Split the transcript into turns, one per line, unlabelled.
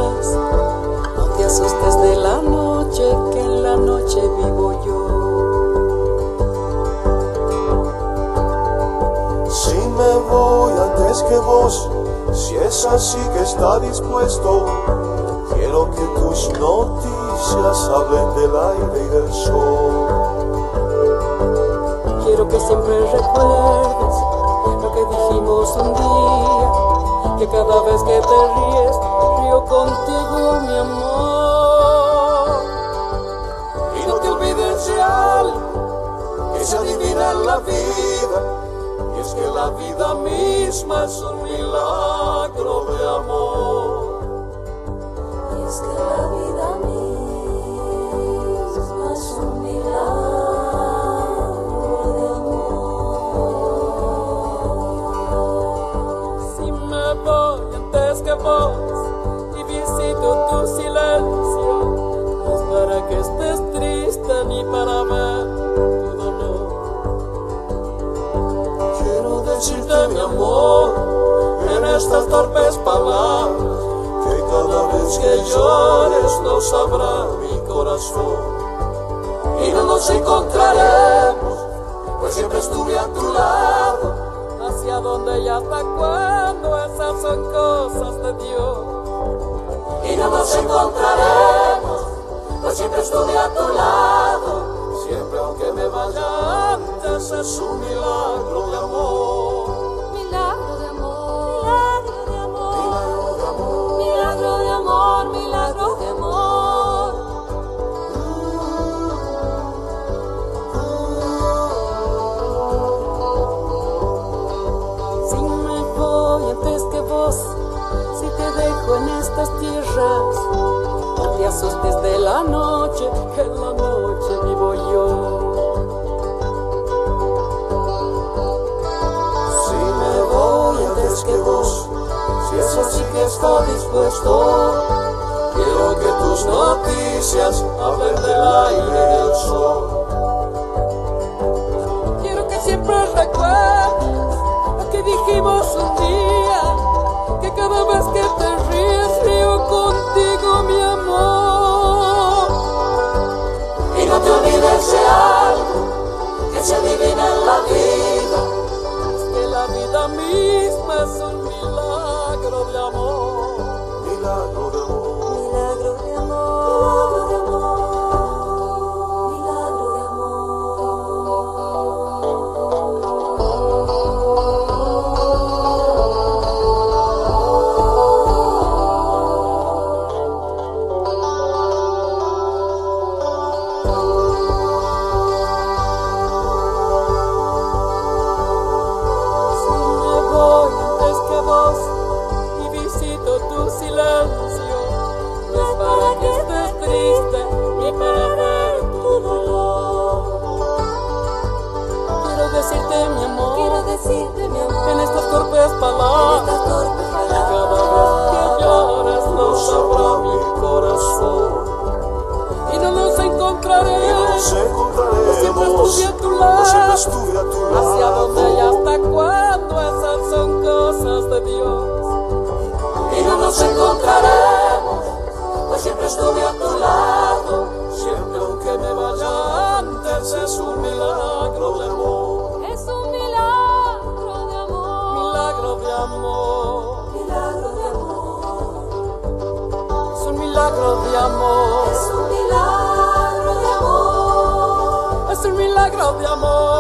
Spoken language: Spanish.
tierras. No te asustes de la noche, que en la noche vivo yo.
Si me voy antes que vos, si es así que está dispuesto, quiero que tus noticias hablen del aire y del sol.
Quiero que siempre recuerdes lo que dijimos un día, que cada vez que te ríes, río contigo, mi amor.
Y no te olvides de algo que se adivina en la vida, y es que la vida misma es un milagro de amor.
Y es que la vida misma es un milagro de amor.
Si me voy antes que vos y visito tu silencio, no es para que estés triste ni para ver tu dolor.
Quiero decirte, mi amor, en estas torpes palabras, que cada vez que llores no sabrá mi corazón. Y no nos encontraremos, pues siempre estuve a tu lado.
¿Hacia dónde y hasta cuándo? Esas son cosas de Dios.
Y no nos encontraremos, pues siempre estuve a tu lado. Siempre aunque me vaya antes, es un milagro de amor.
Milagro de amor, milagro de amor, milagro de amor, milagro de amor.
Si me voy antes que vos, si te dejo en estas tierras, no te asustes de la noche, que en la noche vivo yo.
Si me voy antes que vos, si es así que está dispuesto, quiero que tus noticias hablen del aire y del sol.
Quiero que siempre recuerdes lo que dijimos un día, que cada vez que te ríes, río contigo, mi amor.
Y no te olvides de algo que se adivina en la vida,
Es que la vida misma es un milagro de amor.
milagro de amor.
Milagro de amor, milagro de
Si me voy antes que vos y visito tu silencio, no es para que estés triste ni para ver tu dolor. Quiero decirte, mi amor,
Quiero decirte, mi amor,
en estas torpes
en
palabras,
estas torpes
que cada vez que lloras no sabrá mi corazón. Y no nos encontraremos, siempre estuve a tu lado.
Siempre estuve a tu lado.
¿Hacia dónde y hasta cuándo? Esas son cosas de Dios.
Y no nos encontraremos, pues siempre estuve a tu lado. Siempre aunque me vaya antes, es un milagro de amor.
es un milagro de amor,
Milagro de amor.
milagro de amor,
Es un milagro de amor.
es un milagro de amor.
Es un milagro de amor.